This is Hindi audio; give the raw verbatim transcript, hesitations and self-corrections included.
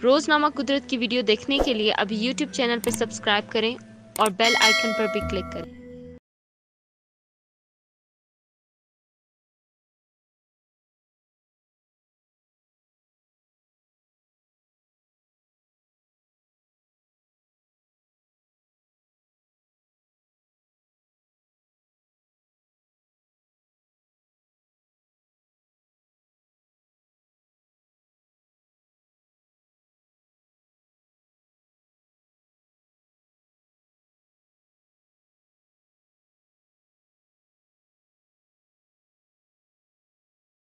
रोज़नामा कुदरत की वीडियो देखने के लिए अभी यूट्यूब चैनल पर सब्सक्राइब करें और बेल आइकन पर भी क्लिक करें।